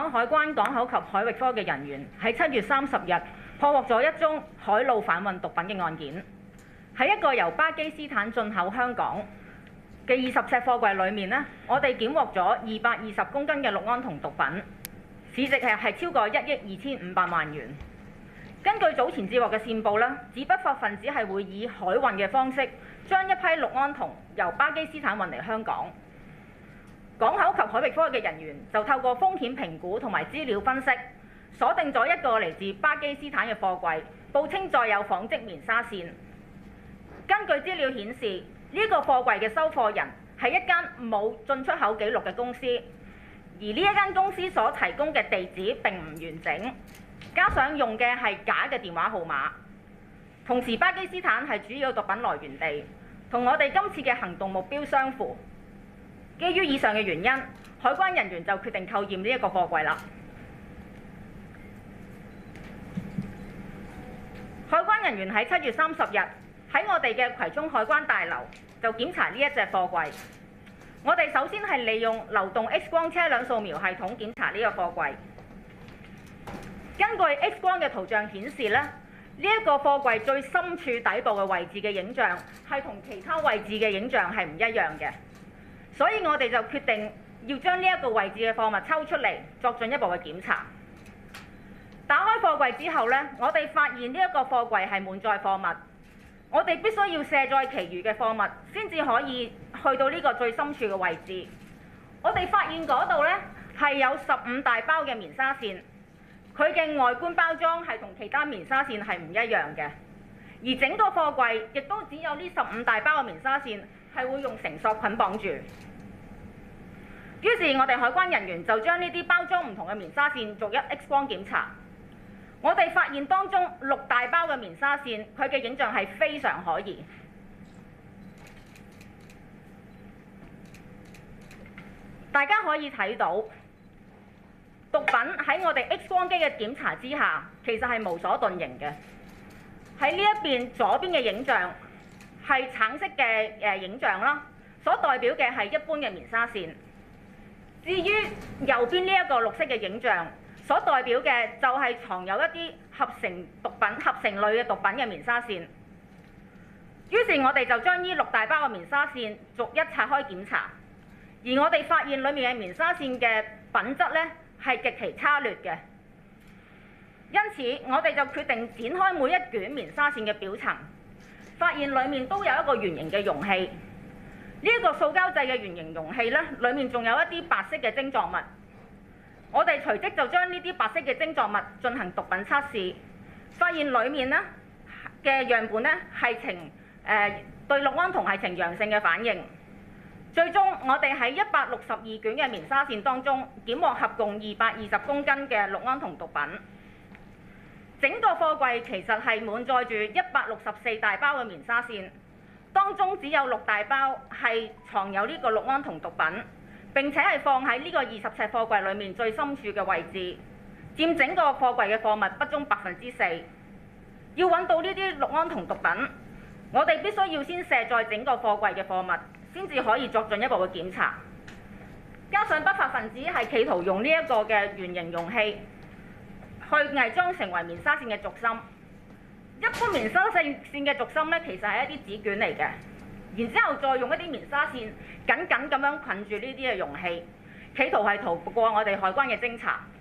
港海關港口及海域科嘅人員喺7月30日破獲咗一宗海路販運毒品嘅案件。喺一個由巴基斯坦進口香港嘅20尺貨櫃裏面呢，我哋檢獲咗220公斤嘅氯胺酮毒品，市值係超過1億2500萬元。根據早前接獲嘅線報呢，指不法分子係會以海運嘅方式將一批氯胺酮由巴基斯坦運嚟香港。港口及海域科嘅人員就透過風險評估同埋資料分析，鎖定咗一個嚟自巴基斯坦嘅貨櫃，報稱載有紡織棉紗線。根據資料顯示，呢個貨櫃嘅收貨人係一間冇進出口記錄嘅公司，而呢一間公司所提供嘅地址並唔完整，加上用嘅係假嘅電話號碼。同時，巴基斯坦係主要毒品來源地，同我哋今次嘅行動目標相符。基於以上嘅原因，海關人員就決定扣驗呢一個貨櫃啦。海關人員喺7月30日喺我哋嘅葵涌海關大樓就檢查呢一隻貨櫃。我哋首先係利用流動 X 光車輛掃描系統檢查呢個貨櫃。根據 X 光嘅圖像顯示呢，呢一個貨櫃最深處底部嘅位置嘅影像係同其他位置嘅影像係唔一樣嘅。所以我哋就決定要將呢一個位置嘅貨物抽出嚟作進一步嘅檢查。打開貨櫃之後呢，我哋發現呢一個貨櫃係滿載貨物，我哋必須要卸載其餘嘅貨物先至可以去到呢個最深處嘅位置。我哋發現嗰度呢係有15大包嘅棉紗線，佢嘅外觀包裝係同其他棉紗線係唔一樣嘅，而整個貨櫃亦都只有呢15大包嘅棉紗線係會用繩索捆綁住。於是，我哋海關人員就將呢啲包裝唔同嘅棉紗線逐一 X 光檢查。我哋發現當中6大包嘅棉紗線，佢嘅影像係非常可疑。大家可以睇到，毒品喺我哋 X 光機嘅檢查之下，其實係無所遁形嘅。喺呢一邊左邊嘅影像係橙色嘅影像啦，所代表嘅係一般嘅棉紗線。至於右邊呢一個綠色嘅影像，所代表嘅就係藏有一啲合成類嘅毒品嘅棉紗線。於是我哋就將呢6大包嘅棉紗線逐一拆開檢查，而我哋發現裡面嘅棉紗線嘅品質呢係極其差劣嘅。因此我哋就決定展開每一卷棉紗線嘅表層，發現裡面都有一個圓形嘅容器。呢一個塑膠製嘅圓形容器呢，裡面仲有一啲白色嘅晶狀物。我哋隨即就將呢啲白色嘅晶狀物進行毒品測試，發現裡面呢嘅樣本呢係對氯胺酮係呈陽性嘅反應。最終我哋喺162卷嘅棉紗線當中，檢獲合共220公斤嘅氯胺酮毒品。整個貨櫃其實係滿載住164大包嘅棉紗線。當中只有6大包係藏有呢個氯胺酮毒品，並且係放喺呢個20尺貨櫃裡面最深處嘅位置，佔整個貨櫃嘅貨物不足4%。要揾到呢啲氯胺酮毒品，我哋必須要先卸載整個貨櫃嘅貨物，先至可以作進一步嘅檢查。加上不法分子係企圖用呢一個嘅圓形容器去偽裝成為棉紗線嘅軸心。一般棉紗線嘅軸心呢，其實係一啲紙卷嚟嘅，然之後再用一啲棉紗線緊緊咁樣捆住呢啲嘅容器，企圖係逃過我哋海關嘅偵查。